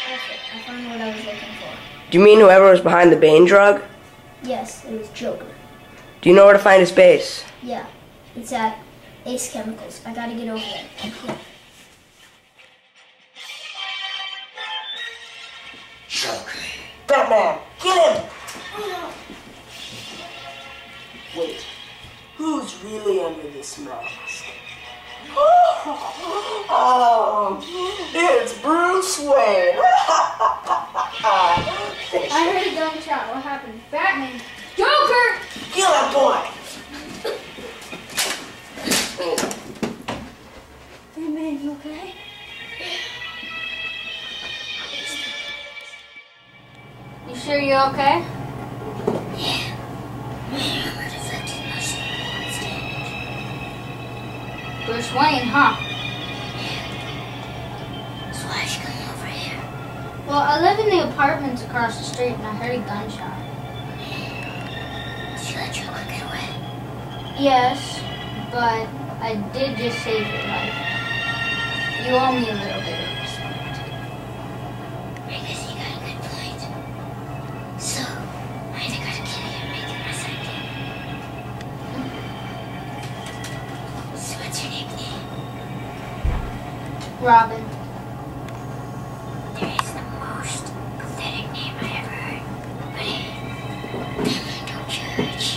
Perfect. I found what I was looking for. Do you mean whoever was behind the Bane drug? Yes, it was Joker. Do you know where to find his base? Yeah, it's at Ace Chemicals. I gotta get over there. Yeah. Joker. Batman, get him! Wait, who's really under this mask? Oh, it's Bruce Wayne! I heard a gunshot. What happened? Batman! Joker! Kill that boy! Batman, you okay? You sure you're okay? Yeah. My armor deflected most of the bullets damage. Bruce Wayne, huh? So why'd you come over here? Well, I live in the apartments across the street and I heard a gunshot. Did you let Joker get away? Yes, but I did just save your life. You owe me a little bit of respect. I guess you got a good point. So, I either gotta kill you or make you my sidekick. So what's your nickname? Robin. There is the most pathetic name I ever heard. But hey, Batman don't judge.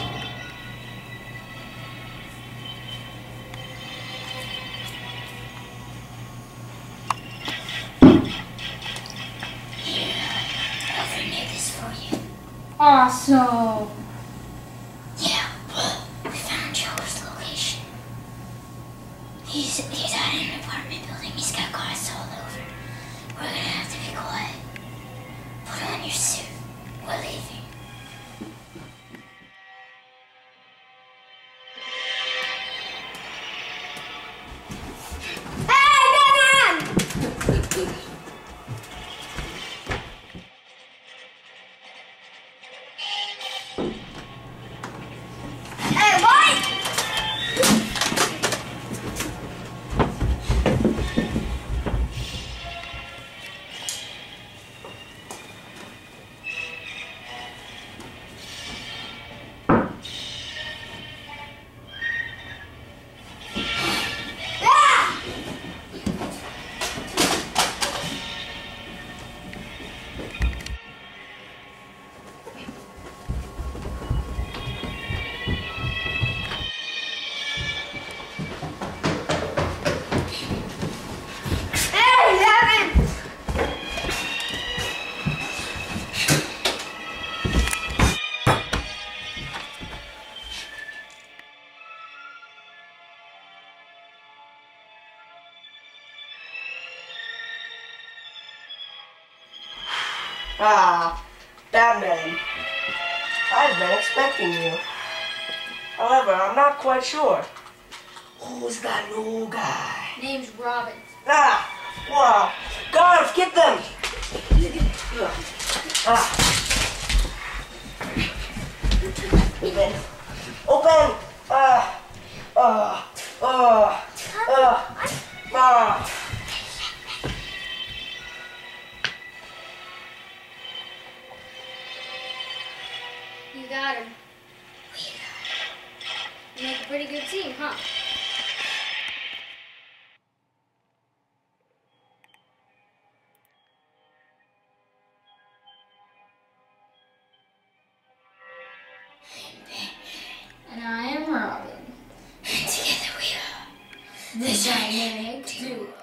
Here, I'll rename this for you. Awesome. Yeah, we found Joker's location. He's out in an apartment building. He's got cars all over. We're gonna have to be quiet. Put on your suit. We're leaving. Hey, Batman! Hey, what? Ah, Batman. I've been expecting you. However, I'm not quite sure. Who's that new guy? Name's Robin. Ah! Wow! Guards, get them! Ah! Open! Open! Ah! Ah! Ah! Ah! Ah! You got him. You make a pretty good team, huh? And I am Robin. And together we are The dynamic duo.